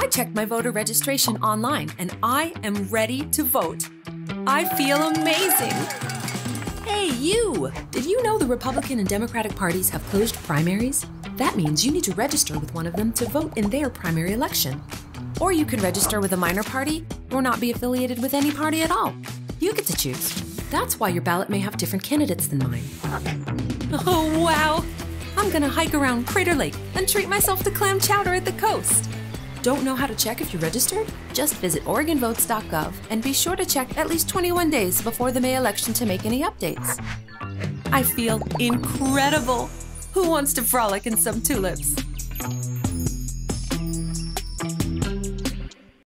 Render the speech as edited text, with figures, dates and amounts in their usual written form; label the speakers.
Speaker 1: checked my voter registration online and I am ready to vote. I feel amazing. Hey, you! Did you know the Republican and Democratic parties have closed primaries? That means you need to register with one of them to vote in their primary election. Or you could register with a minor party or not be affiliated with any party at all. You get to choose. That's why your ballot may have different candidates than mine. Oh, wow! I'm gonna hike around Crater Lake and treat myself to clam chowder at the coast. Don't know how to check if you're registered? Just visit OregonVotes.gov and be sure to check at least 21 days before the May election to make any updates. I feel incredible! Who wants to frolic in some tulips?